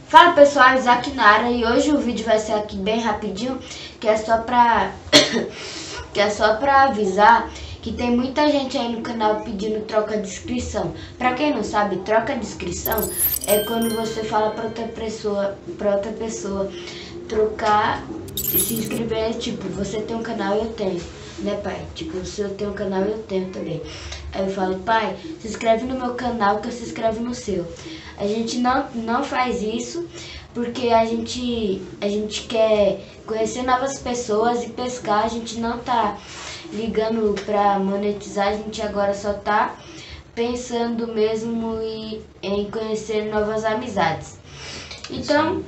Fala pessoal, Isaac Nara, e hoje o vídeo vai ser aqui bem rapidinho, que é só pra avisar que tem muita gente aí no canal pedindo troca de inscrição. Pra quem não sabe, troca de inscrição é quando você fala pra outra pessoa trocar e se inscrever, tipo, você tem um canal e eu tenho, né pai? Tipo, se eu tenho um canal eu tenho também. Aí eu falo, pai, se inscreve no meu canal que eu se inscreve no seu. A gente não faz isso porque a gente quer conhecer novas pessoas e pescar. A gente não tá ligando pra monetizar, a gente agora só tá pensando mesmo em conhecer novas amizades. Então,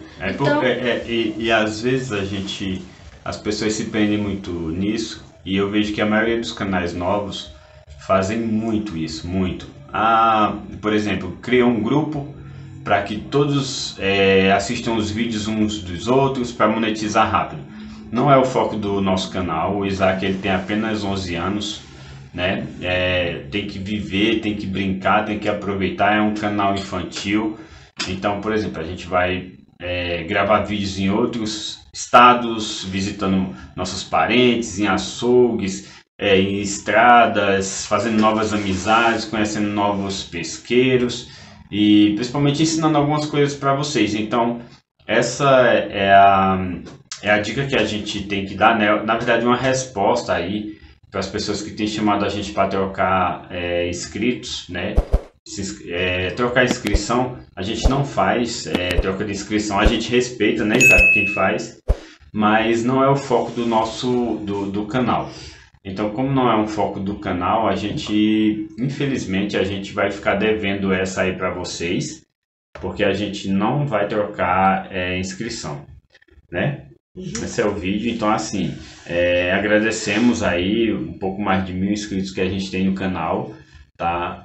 e às vezes as pessoas se prendem muito nisso, e eu vejo que a maioria dos canais novos fazem muito isso, muito. Por exemplo, criam um grupo para que todos assistam os vídeos uns dos outros para monetizar rápido. Não é o foco do nosso canal. O Isaac ele tem apenas 11 anos, né? Tem que viver, tem que brincar, tem que aproveitar. É um canal infantil. Então, por exemplo, a gente vai gravar vídeos em outros estados, visitando nossos parentes, em açougues, em estradas, fazendo novas amizades, conhecendo novos pesqueiros e principalmente ensinando algumas coisas para vocês. Então, essa é a dica que a gente tem que dar, né? Na verdade, uma resposta aí para as pessoas que têm chamado a gente para trocar inscritos, né? Trocar inscrição, a gente não faz troca de inscrição, a gente respeita, né, Isaac, quem faz, mas não é o foco do canal. Então, como não é um foco do canal, infelizmente, a gente vai ficar devendo essa aí para vocês, porque a gente não vai trocar inscrição, né? Esse é o vídeo. Então, assim, agradecemos aí um pouco mais de 1000 inscritos que a gente tem no canal, tá?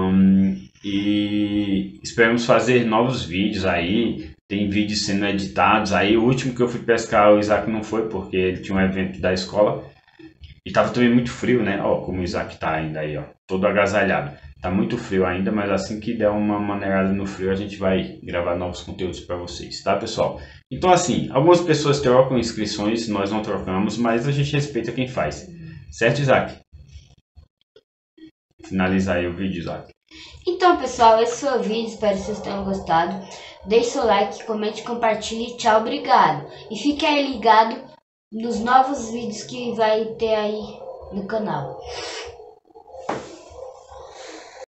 E esperamos fazer novos vídeos aí. Tem vídeos sendo editados aí. O último que eu fui pescar, o Isaac não foi, porque ele tinha um evento da escola. E tava também muito frio, né? Ó, como o Isaac tá ainda aí, ó, todo agasalhado. Tá muito frio ainda, mas assim que der uma maneirada no frio, a gente vai gravar novos conteúdos para vocês, tá, pessoal? Então, assim, algumas pessoas trocam inscrições, nós não trocamos, mas a gente respeita quem faz. Certo, Isaac? Finalizar aí o vídeo, Isaac. Então, pessoal, esse foi o vídeo, espero que vocês tenham gostado. Deixe seu like, comente, compartilhe, tchau, obrigado. E fique aí ligado nos novos vídeos que vai ter aí no canal.